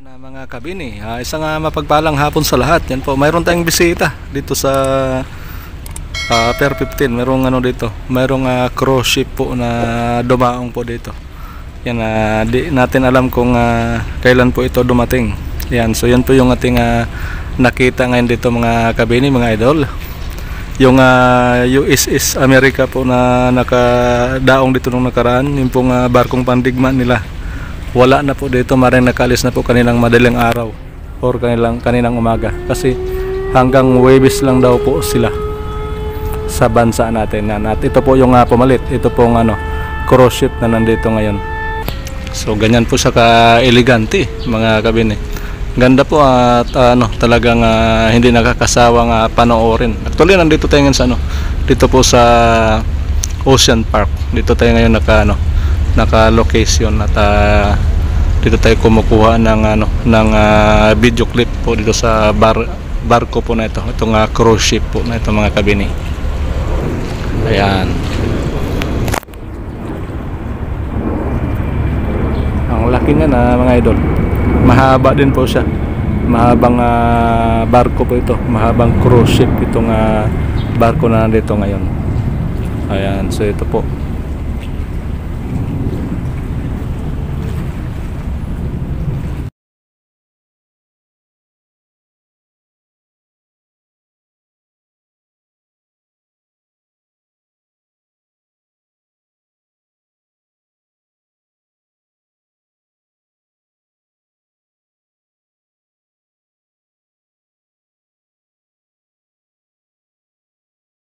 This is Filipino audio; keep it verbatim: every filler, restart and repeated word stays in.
Na mga kabini, uh, isang uh, mapagpalang hapon sa lahat. Yan po, mayroon tayong bisita dito sa uh, Pier fifteen. Mayroong ano dito, mayroong uh, cruise ship po na dumaong po dito. Yan, uh, di natin alam kung uh, kailan po ito dumating. Yan, so yan po yung ating uh, nakita ngayon dito mga kabini, mga idol. Yung uh, U S S America po na nakadaong dito nung nakaraan, yung pong uh, barkong pandigma nila. Wala na po dito, maring nakalis na po kanilang madaling araw or kanilang kaninang umaga kasi hanggang Huwebes lang daw po sila sa bansa natin. At ito po yung uh, pumalit, ito pong ano, cruise ship na nandito ngayon. So ganyan po siya ka-elegante mga kabini. Ganda po at uh, ano, talagang uh, hindi nakakasawang uh, panoorin. Actually nandito tayo ngayon sa ano, dito po sa Ocean Park. Dito tayo ngayon naka ano, naka-location at uh, dito tayo kumukuha ng ano ng uh, video clip po dito sa bar barko po na ito, itong uh, cruise ship po na ito mga kabini. Ayan. Ang laki nga na mga idol. Mahaba din po siya. Mahabang uh, barko po ito, mahabang cruise ship itong uh, barko na nandito ngayon. Ayan, so ito po.